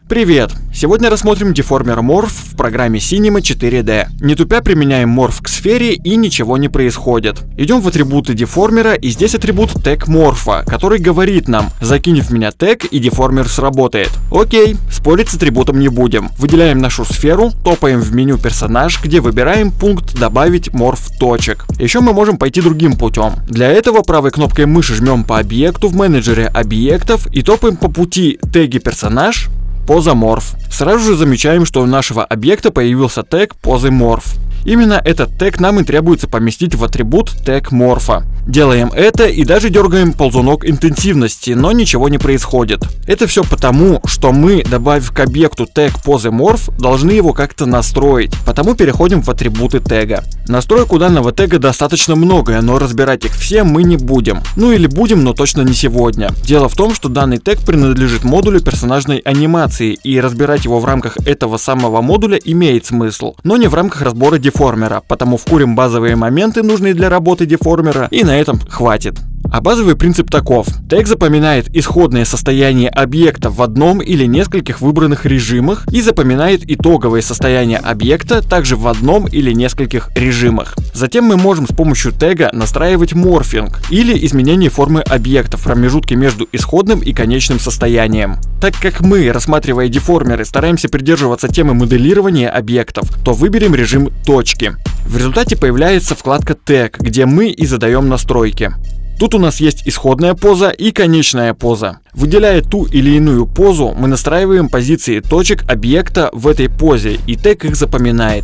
Привет! Сегодня рассмотрим деформер Morph в программе Cinema 4D. Не тупя применяем Morph к сфере и ничего не происходит. Идем в атрибуты деформера, и здесь атрибут Tag Morph, который говорит нам: закинь в меня тег и деформер сработает. Окей, спорить с атрибутом не будем. Выделяем нашу сферу, топаем в меню персонаж, где выбираем пункт добавить Morph точек. Еще мы можем пойти другим путем. Для этого правой кнопкой мыши жмем по объекту в менеджере объектов и топаем по пути теги персонаж, поза Morph. Сразу же замечаем, что у нашего объекта появился тег позы Morph. Именно этот тег нам и требуется поместить в атрибут тег Morph. Делаем это и даже дергаем ползунок интенсивности, но ничего не происходит. Это все потому, что мы, добавив к объекту тег позы Morph, должны его как-то настроить, потому переходим в атрибуты тега. Настроек у данного тега достаточно много, но разбирать их все мы не будем. Ну или будем, но точно не сегодня. Дело в том, что данный тег принадлежит модулю персонажной анимации, и разбирать его в рамках этого самого модуля имеет смысл, но не в рамках разбора деформера, потому вкурим базовые моменты, нужные для работы деформера, и на этом хватит. А базовый принцип таков. Тег запоминает исходное состояние объекта в одном или нескольких выбранных режимах и запоминает итоговое состояние объекта также в одном или нескольких режимах. Затем мы можем с помощью тега настраивать морфинг или изменение формы объекта в промежутке между исходным и конечным состоянием. Так как мы, рассматривая деформеры, стараемся придерживаться темы моделирования объектов, то выберем режим точки. В результате появляется вкладка тег, где мы и задаем настройки. Тут у нас есть исходная поза и конечная поза. Выделяя ту или иную позу, мы настраиваем позиции точек объекта в этой позе, и тег их запоминает.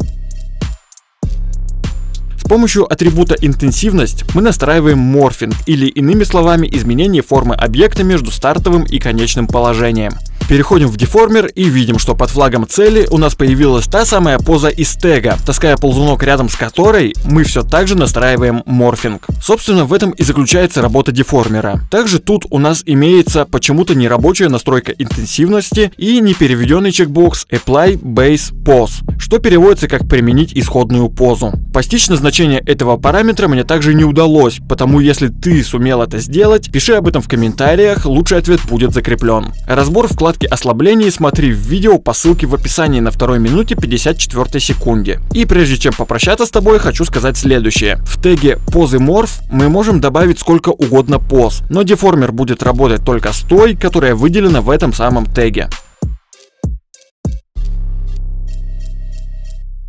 С помощью атрибута интенсивность мы настраиваем морфинг, или иными словами изменение формы объекта между стартовым и конечным положением. Переходим в деформер и видим, что под флагом цели у нас появилась та самая поза из тега, таская ползунок, рядом с которой мы все так же настраиваем морфинг. Собственно, в этом и заключается работа деформера. Также тут у нас имеется почему-то нерабочая настройка интенсивности и непереведенный чекбокс Apply Base Pose, что переводится как применить исходную позу. Постичь значение этого параметра мне также не удалось, потому если ты сумел это сделать, пиши об этом в комментариях, лучший ответ будет закреплен. Разбор вкладки ослаблений смотри в видео по ссылке в описании на 2 минуте 54 секунде. И прежде чем попрощаться с тобой, хочу сказать следующее. В теге позы Morph мы можем добавить сколько угодно поз, но деформер будет работать только с той, которая выделена в этом самом теге.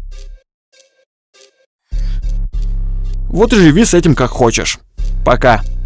Вот и живи с этим как хочешь. Пока.